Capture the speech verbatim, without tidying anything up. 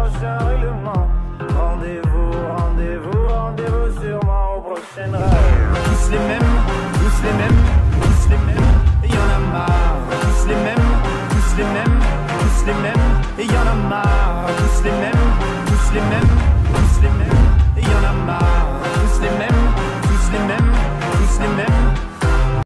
prochain règlement. Rendez-vous, rendez-vous, rendez-vous sûrement au prochain rêve. Tous les mêmes, tous les mêmes.